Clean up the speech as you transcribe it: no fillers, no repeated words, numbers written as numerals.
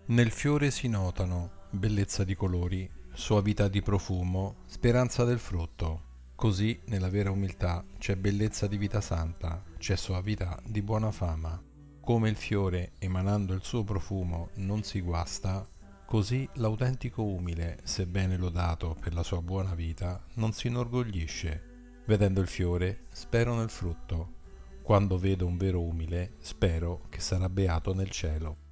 Nel fiore si notano bellezza di colori, soavità di profumo, speranza del frutto. Così nella vera umiltà c'è bellezza di vita santa, c'è soavità di buona fama. Come il fiore, emanando il suo profumo, non si guasta, così l'autentico umile, sebbene lodato per la sua buona vita, non si inorgoglisce. Vedendo il fiore, spero nel frutto. Quando vedo un vero umile, spero che sarà beato nel cielo.